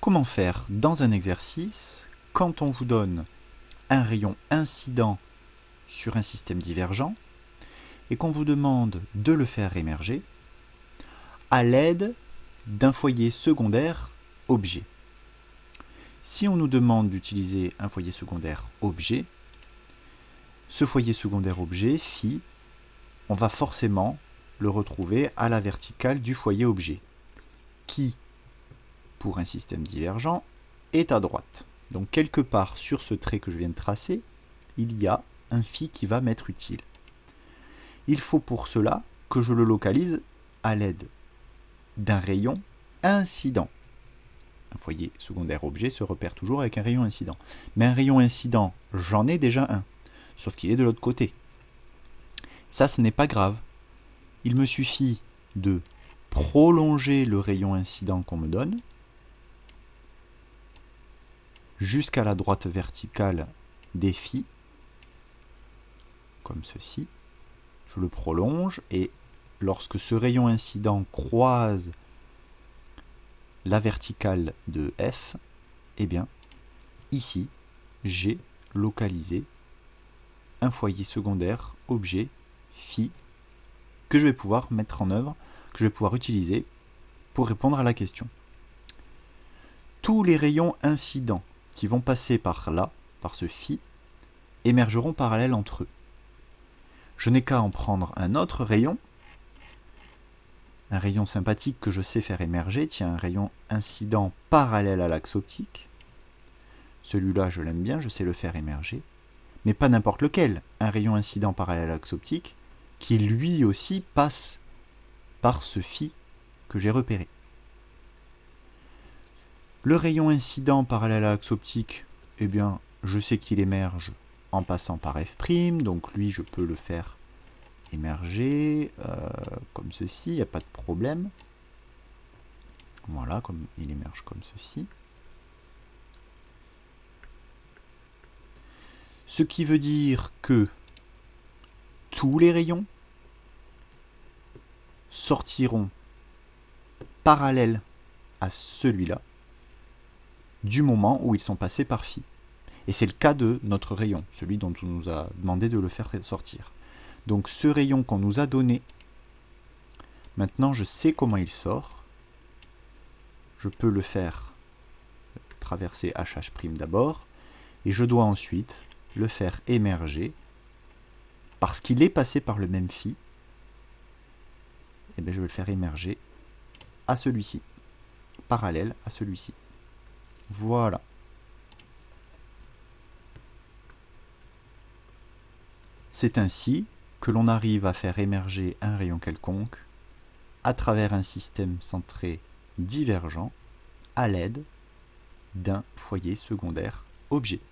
comment faire dans un exercice quand on vous donne un rayon incident sur un système divergent et qu'on vous demande de le faire émerger à l'aide d'un foyer secondaire objet. Si on nous demande d'utiliser un foyer secondaire objet, ce foyer secondaire objet, phi, on va forcément le retrouver à la verticale du foyer objet, qui, pour un système divergent, est à droite. Donc quelque part sur ce trait que je viens de tracer, il y a un phi qui va m'être utile. Il faut pour cela que je le localise à l'aide d'un rayon incident. Un foyer secondaire objet se repère toujours avec un rayon incident. Mais un rayon incident, j'en ai déjà un, sauf qu'il est de l'autre côté. Ça, ce n'est pas grave. Il me suffit de prolonger le rayon incident qu'on me donne jusqu'à la droite verticale des phi, comme ceci. Je le prolonge et lorsque ce rayon incident croise la verticale de f, eh bien, ici, j'ai localisé un foyer secondaire objet phi que je vais pouvoir mettre en œuvre, que je vais pouvoir utiliser pour répondre à la question. Tous les rayons incidents qui vont passer par là, par ce phi, émergeront parallèles entre eux. Je n'ai qu'à en prendre un autre rayon, un rayon sympathique que je sais faire émerger, tiens, un rayon incident parallèle à l'axe optique. Celui-là, je l'aime bien, je sais le faire émerger, mais pas n'importe lequel, un rayon incident parallèle à l'axe optique, qui lui aussi passe par ce phi que j'ai repéré. Le rayon incident parallèle à l'axe optique, eh bien, je sais qu'il émerge en passant par f', donc lui, je peux le faire émerger comme ceci, il n'y a pas de problème. Voilà, comme il émerge comme ceci. Ce qui veut dire que tous les rayons sortiront parallèles à celui-là du moment où ils sont passés par phi. Et c'est le cas de notre rayon, celui dont on nous a demandé de le faire sortir. Donc ce rayon qu'on nous a donné, maintenant je sais comment il sort. Je peux le faire traverser HH' d'abord, et je dois ensuite le faire émerger, parce qu'il est passé par le même phi, et bien je vais le faire émerger à celui-ci, parallèle à celui-ci. Voilà. C'est ainsi que l'on arrive à faire émerger un rayon quelconque à travers un système centré divergent à l'aide d'un foyer secondaire objet.